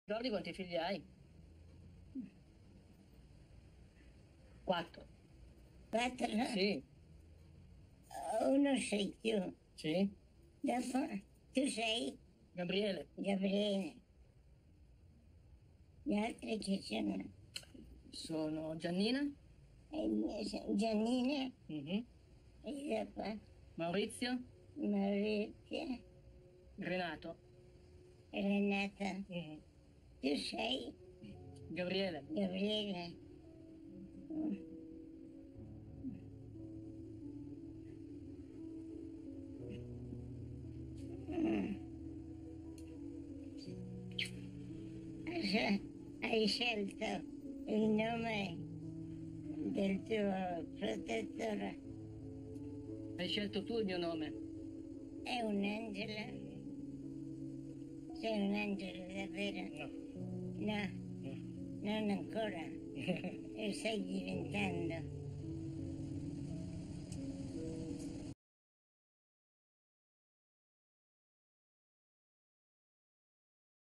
Ricordi quanti figli hai? 4. Quattro, Sì, uno sei tu. sì. Dopo tu sei Gabriele. Gabriele. Gli altri chi sono? Sono Giannina, Giannina mhm, e dopo Maurizio, Maurizio, Renato, Renata. mhm, Tu sei Gabriele. Gabriele. Hai scelto il nome del tuo protettore. Hai scelto tu il mio nome? È un angelo? Sei un angelo davvero? No. No, No. non ancora. E stai diventando.